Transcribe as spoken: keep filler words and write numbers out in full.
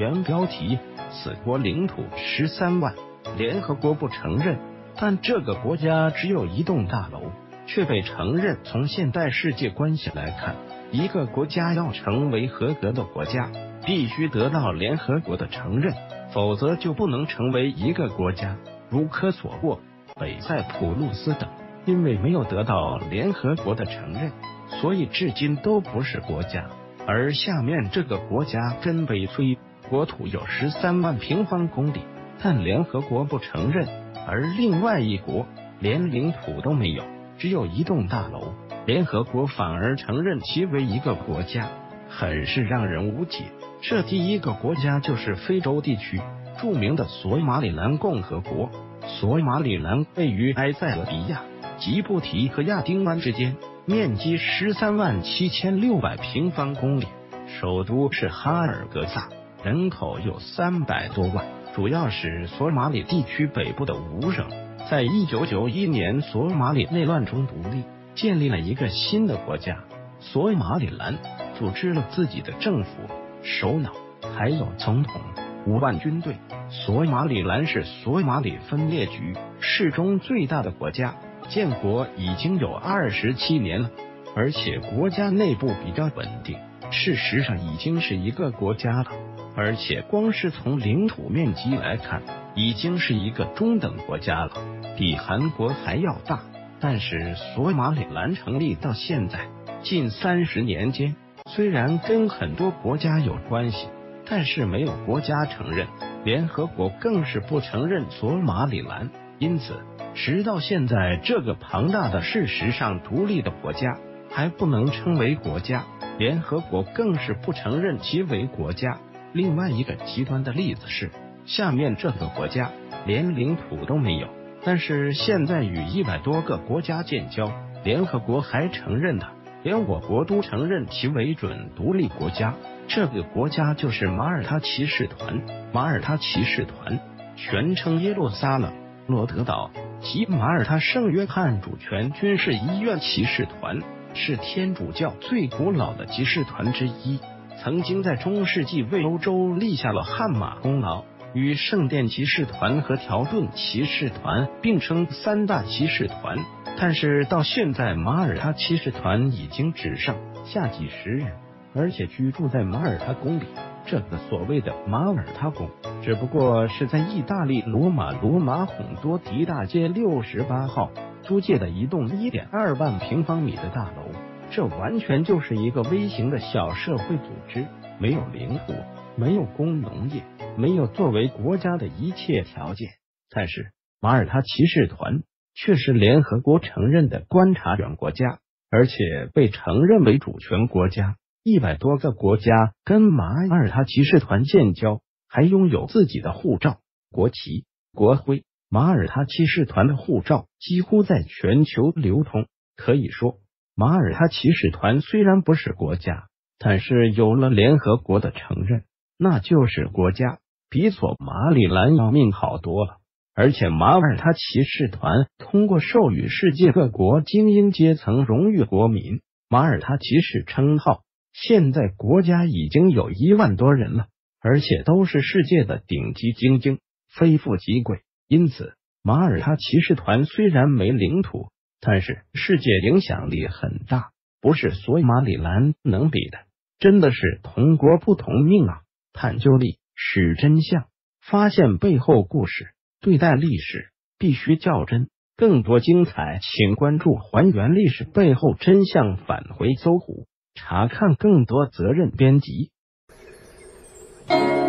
原标题：此国领土十三万，联合国不承认。但这个国家只有一栋大楼，却被承认。从现代世界关系来看，一个国家要成为合格的国家，必须得到联合国的承认，否则就不能成为一个国家。如科索沃、北塞浦路斯等，因为没有得到联合国的承认，所以至今都不是国家。而下面这个国家真悲催，国土有十三万平方公里，但联合国不承认。而另外一国连领土都没有，只有一栋大楼，联合国反而承认其为一个国家，很是让人无解。这第一个国家就是非洲地区著名的索马里兰共和国。索马里兰位于埃塞俄比亚、吉布提和亚丁湾之间，面积十三万七千六百平方公里，首都是哈尔格萨，人口有三百多万，主要是索马里地区北部的五省。在一九九一年索马里内乱中独立，建立了一个新的国家索马里兰，组织了自己的政府、首脑，还有总统，五万军队。索马里兰是索马里分裂局世中最大的国家，建国已经有二十七年了，而且国家内部比较稳定，事实上已经是一个国家了。而且光是从领土面积来看，已经是一个中等国家了，比韩国还要大。但是索马里兰成立到现在近三十年间，虽然跟很多国家有关系，但是没有国家承认，联合国更是不承认索马里兰。因此直到现在，这个庞大的事实上独立的国家还不能称为国家，联合国更是不承认其为国家。另外一个极端的例子是，下面这个国家连领土都没有，但是现在与一百多个国家建交，联合国还承认它，连我国都承认其为准独立国家。这个国家就是马耳他骑士团。马耳他骑士团全称耶路撒冷罗德岛及马耳他圣约翰主权军事医院骑士团，是天主教最古老的骑士团之一，曾经在中世纪为欧洲立下了汗马功劳，与圣殿骑士团和条顿骑士团并称三大骑士团。但是到现在，马耳他骑士团已经只剩下几十人，而且居住在马耳他宫里。这个所谓的马耳他宫，只不过是在意大利罗马罗马孔多迪大街六十八号租借的一栋 一点二万平方米的大楼。这完全就是一个微型的小社会组织，没有领土，没有工农业，没有作为国家的一切条件。但是马耳他骑士团却是联合国承认的观察员国家，而且被承认为主权国家。一百多个国家跟马耳他骑士团建交，还拥有自己的护照、国旗、国徽。马耳他骑士团的护照几乎在全球流通。可以说，马耳他骑士团虽然不是国家，但是有了联合国的承认，那就是国家，比索马里兰要命好多了。而且马耳他骑士团通过授予世界各国精英阶层荣誉国民马耳他骑士称号，现在国家已经有一万多人了，而且都是世界的顶级精英，非富即贵。因此马耳他骑士团虽然没领土，但是世界影响力很大，不是索马里兰能比的。真的是同国不同命啊！探究历史真相，发现背后故事，对待历史必须较真。更多精彩请关注还原历史背后真相，返回搜狐查看更多责任编辑。